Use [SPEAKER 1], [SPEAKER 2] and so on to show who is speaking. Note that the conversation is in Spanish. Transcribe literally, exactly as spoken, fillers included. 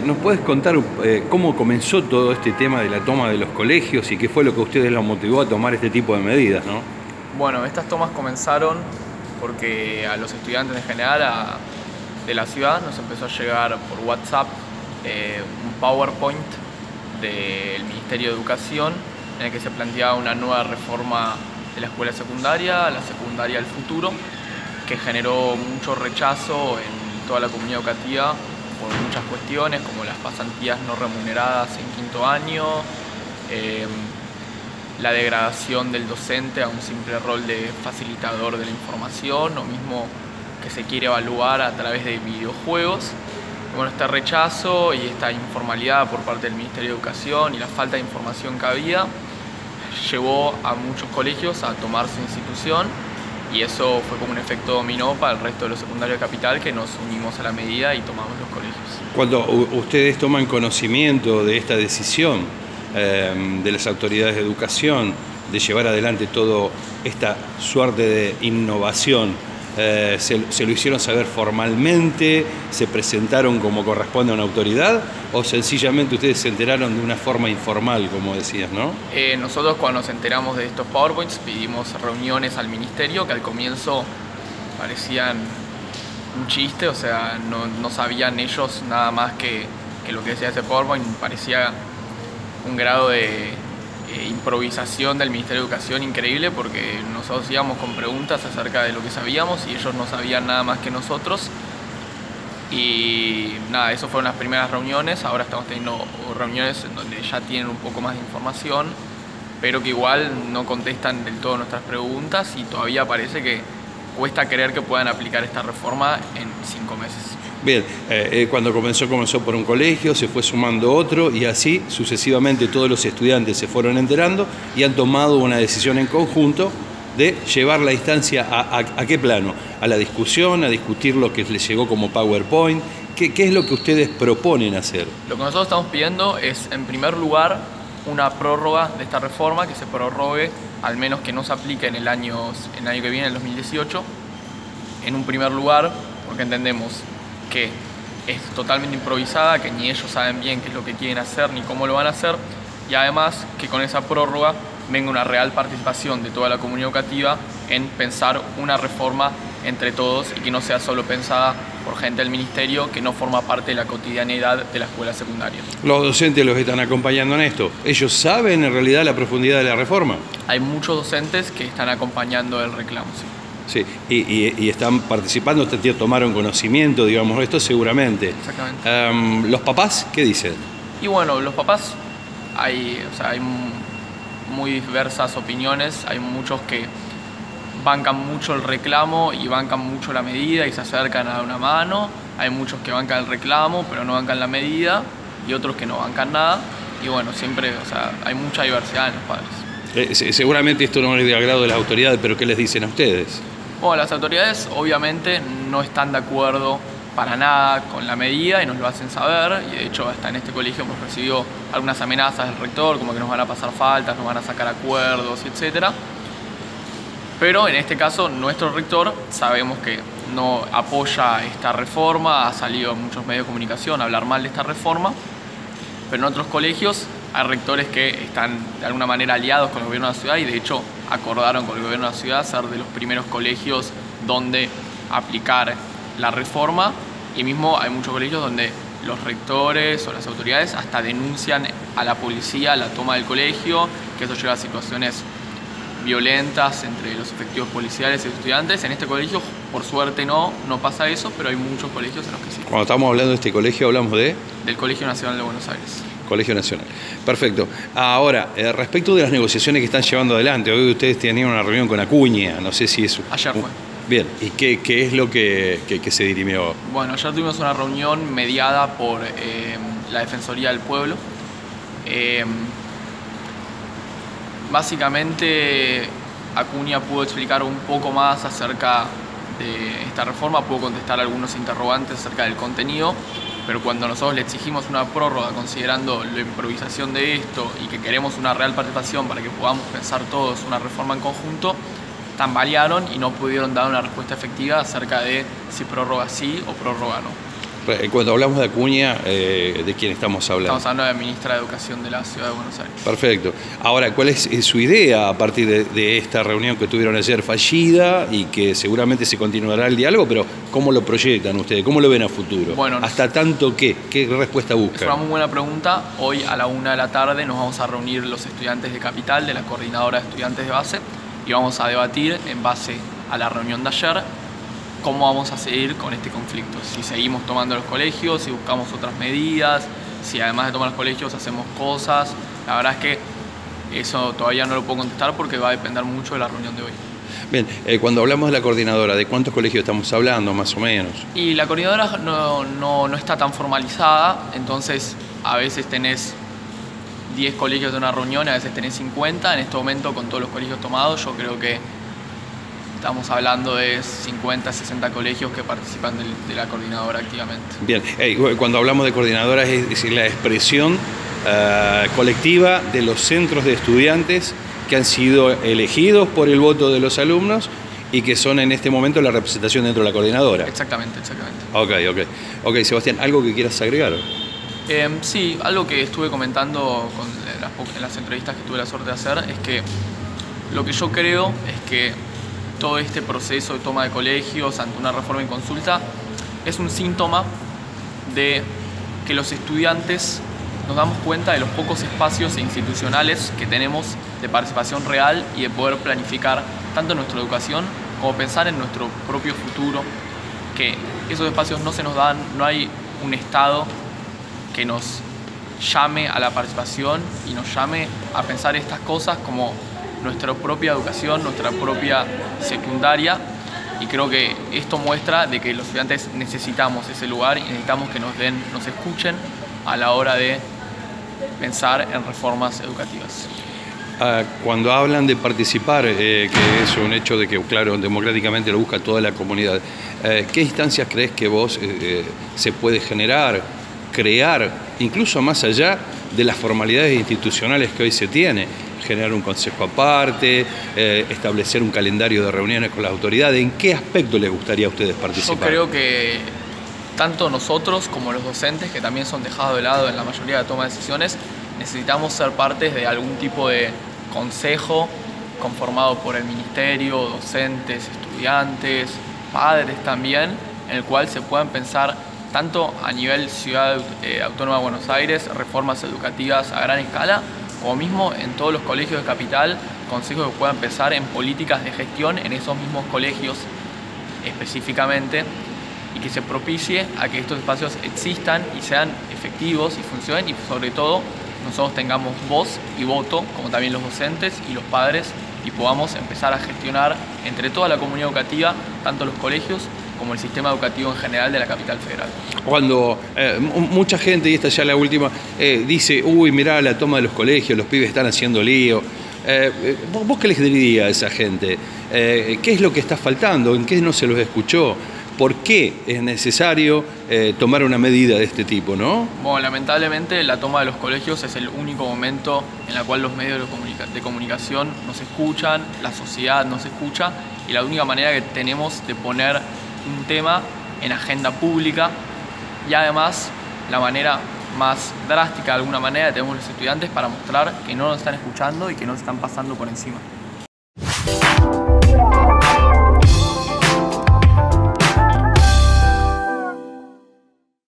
[SPEAKER 1] ¿nos puedes contar eh, cómo comenzó todo este tema de la toma de los colegios y qué fue lo que a ustedes los motivó a tomar este tipo de medidas, ¿no?
[SPEAKER 2] Bueno, estas tomas comenzaron porque a los estudiantes en general a, de la ciudad nos empezó a llegar por WhatsApp eh, un PowerPoint del Ministerio de Educación en el que se planteaba una nueva reforma de la escuela secundaria, la secundaria del futuro, que generó mucho rechazo en toda la comunidad educativa por muchas cuestiones, como las pasantías no remuneradas en quinto año, eh, la degradación del docente a un simple rol de facilitador de la información, o mismo que se quiere evaluar a través de videojuegos. Bueno, este rechazo y esta informalidad por parte del Ministerio de Educación y la falta de información que había llevó a muchos colegios a tomar su institución, y eso fue como un efecto dominó para el resto de los secundarios de Capital, que nos unimos a la medida y tomamos los colegios.
[SPEAKER 1] Cuando ustedes toman conocimiento de esta decisión eh, de las autoridades de educación de llevar adelante toda esta suerte de innovación, eh, se, ¿se lo hicieron saber formalmente? ¿Se presentaron como corresponde a una autoridad? ¿O sencillamente ustedes se enteraron de una forma informal, como decías, no?
[SPEAKER 2] Eh, nosotros, cuando nos enteramos de estos PowerPoints, pedimos reuniones al ministerio, que al comienzo parecían un chiste, o sea, no, no sabían ellos nada más que, que lo que decía ese PowerPoint. Parecía un grado de eh, improvisación del Ministerio de Educación increíble, porque nosotros íbamos con preguntas acerca de lo que sabíamos y ellos no sabían nada más que nosotros. Y nada, eso fueron las primeras reuniones. Ahora estamos teniendo reuniones en donde ya tienen un poco más de información, pero que igual no contestan del todo nuestras preguntas, y todavía parece que cuesta creer que puedan aplicar esta reforma en cinco meses.
[SPEAKER 1] Bien, eh, cuando comenzó, comenzó por un colegio, se fue sumando otro, y así sucesivamente todos los estudiantes se fueron enterando y han tomado una decisión en conjunto de llevar la instancia a, a, a qué plano, a la discusión, a discutir lo que les llegó como PowerPoint. ¿Qué, qué es lo que ustedes proponen hacer?
[SPEAKER 2] Lo que nosotros estamos pidiendo es, en primer lugar, una prórroga de esta reforma, que se prorrogue, al menos que no se aplique en el año, en el año que viene, el dos mil dieciocho. En un primer lugar, porque entendemos que es totalmente improvisada, que ni ellos saben bien qué es lo que quieren hacer ni cómo lo van a hacer, y además que con esa prórroga venga una real participación de toda la comunidad educativa en pensar una reforma entre todos, y que no sea solo pensada por gente del ministerio que no forma parte de la cotidianidad de la escuela secundaria.
[SPEAKER 1] Los docentes los están acompañando en esto. ¿Ellos saben en realidad la profundidad de la reforma?
[SPEAKER 2] Hay muchos docentes que están acompañando el reclamo, sí.
[SPEAKER 1] Sí, y, y, y están participando, tomaron conocimiento, digamos, esto seguramente.
[SPEAKER 2] Exactamente.
[SPEAKER 1] Um, ¿Los papás qué dicen?
[SPEAKER 2] Y bueno, los papás, hay, o sea, hay muy diversas opiniones. Hay muchos que bancan mucho el reclamo y bancan mucho la medida y se acercan a dar una mano. Hay muchos que bancan el reclamo pero no bancan la medida, y otros que no bancan nada. Y bueno, siempre, o sea, hay mucha diversidad en los padres.
[SPEAKER 1] Eh, seguramente esto no es de agrado de las autoridades, pero ¿qué les dicen a ustedes?
[SPEAKER 2] Bueno, las autoridades obviamente no están de acuerdo para nada con la medida y nos lo hacen saber, y de hecho hasta en este colegio hemos recibido algunas amenazas del rector, como que nos van a pasar faltas, nos van a sacar acuerdos, etcétera. Pero en este caso nuestro rector sabemos que no apoya esta reforma, ha salido en muchos medios de comunicación a hablar mal de esta reforma, pero en otros colegios hay rectores que están de alguna manera aliados con el gobierno de la ciudad, y de hecho acordaron con el gobierno de la ciudad ser de los primeros colegios donde aplicar la reforma, y mismo hay muchos colegios donde los rectores o las autoridades hasta denuncian a la policía la toma del colegio, que eso lleva a situaciones violentas entre los efectivos policiales y estudiantes. En este colegio, por suerte, no, no pasa eso, pero hay muchos colegios en los que sí.
[SPEAKER 1] Cuando estamos hablando de este colegio, hablamos de...
[SPEAKER 2] Del Colegio Nacional de Buenos Aires.
[SPEAKER 1] Colegio Nacional. Perfecto. Ahora, eh, respecto de las negociaciones que están llevando adelante, hoy ustedes tenían una reunión con Acuña, no sé si es...
[SPEAKER 2] Ayer fue.
[SPEAKER 1] Bien, ¿y qué, qué es lo que, que, que se dirimió?
[SPEAKER 2] Bueno, ayer tuvimos una reunión mediada por eh, la Defensoría del Pueblo. Eh, básicamente, Acuña pudo explicar un poco más acerca de esta reforma, pudo contestar algunos interrogantes acerca del contenido, pero cuando nosotros le exigimos una prórroga considerando la improvisación de esto y que queremos una real participación para que podamos pensar todos una reforma en conjunto, tambalearon y no pudieron dar una respuesta efectiva acerca de si prórroga sí o prórroga no.
[SPEAKER 1] Cuando hablamos de Acuña, eh, ¿de quién estamos hablando?
[SPEAKER 2] Estamos hablando de la ministra de Educación de la Ciudad de Buenos Aires.
[SPEAKER 1] Perfecto. Ahora, ¿cuál es su idea a partir de, de esta reunión que tuvieron ayer fallida y que seguramente se continuará el diálogo, pero cómo lo proyectan ustedes? ¿Cómo lo ven a futuro?
[SPEAKER 2] Bueno,
[SPEAKER 1] ¿Hasta tanto qué? ¿Qué respuesta buscan?
[SPEAKER 2] Es una muy buena pregunta. Hoy a la una de la tarde nos vamos a reunir los estudiantes de Capital, de la Coordinadora de Estudiantes de Base, y vamos a debatir en base a la reunión de ayer cómo vamos a seguir con este conflicto. Si seguimos tomando los colegios, si buscamos otras medidas, si además de tomar los colegios hacemos cosas. La verdad es que eso todavía no lo puedo contestar porque va a depender mucho de la reunión de hoy.
[SPEAKER 1] Bien, eh, cuando hablamos de la coordinadora, ¿de cuántos colegios estamos hablando, más o menos?
[SPEAKER 2] Y la coordinadora no, no, no está tan formalizada, entonces a veces tenés diez colegios de una reunión, a veces tenés cincuenta. En este momento, con todos los colegios tomados, yo creo que estamos hablando de cincuenta, sesenta colegios que participan de, de la coordinadora activamente.
[SPEAKER 1] Bien, hey, cuando hablamos de coordinadora es decir, la expresión uh, colectiva de los centros de estudiantes que han sido elegidos por el voto de los alumnos y que son en este momento la representación dentro de la coordinadora.
[SPEAKER 2] Exactamente, exactamente.
[SPEAKER 1] Ok, ok. Ok, Sebastián, ¿algo que quieras agregar?
[SPEAKER 2] Eh, sí, algo que estuve comentando con las, en las entrevistas que tuve la suerte de hacer es que lo que yo creo es que todo este proceso de toma de colegios ante una reforma y consulta es un síntoma de que los estudiantes nos damos cuenta de los pocos espacios institucionales que tenemos de participación real y de poder planificar tanto nuestra educación como pensar en nuestro propio futuro, que esos espacios no se nos dan, no hay un Estado que nos llame a la participación y nos llame a pensar estas cosas como nuestra propia educación, nuestra propia secundaria, y creo que esto muestra de que los estudiantes necesitamos ese lugar y necesitamos que nos den, nos escuchen a la hora de pensar en reformas educativas.
[SPEAKER 1] Cuando hablan de participar, eh, que es un hecho de que, claro, democráticamente lo busca toda la comunidad, eh, ¿qué instancias crees que vos eh, se puede generar, crear, incluso más allá de las formalidades institucionales que hoy se tiene? Generar un consejo aparte, eh, establecer un calendario de reuniones con las autoridades. ¿En qué aspecto les gustaría a ustedes participar?
[SPEAKER 2] Yo creo que tanto nosotros como los docentes, que también son dejados de lado en la mayoría de la toma de decisiones, necesitamos ser partes de algún tipo de consejo conformado por el ministerio, docentes, estudiantes, padres también, en el cual se puedan pensar tanto a nivel Ciudad eh, Autónoma de Buenos Aires, reformas educativas a gran escala, como mismo en todos los colegios de Capital, consejos que puedan pensar en políticas de gestión en esos mismos colegios específicamente, y que se propicie a que estos espacios existan y sean efectivos y funcionen, y sobre todo nosotros tengamos voz y voto, como también los docentes y los padres, y podamos empezar a gestionar entre toda la comunidad educativa, tanto los colegios como el sistema educativo en general de la capital federal.
[SPEAKER 1] Cuando eh, mucha gente, y esta ya la última, eh, dice, uy, mirá la toma de los colegios, los pibes están haciendo lío. Eh, ¿Vos qué les dirías a esa gente? Eh, ¿Qué es lo que está faltando? ¿En qué no se los escuchó? ¿Por qué es necesario eh, tomar una medida de este tipo, no?
[SPEAKER 2] Bueno, lamentablemente la toma de los colegios es el único momento en el cual los medios de, comunica de comunicación nos escuchan, la sociedad nos escucha, y la única manera que tenemos de poner un tema en agenda pública, y además la manera más drástica de alguna manera tenemos los estudiantes para mostrar que no nos están escuchando y que nos están pasando por encima.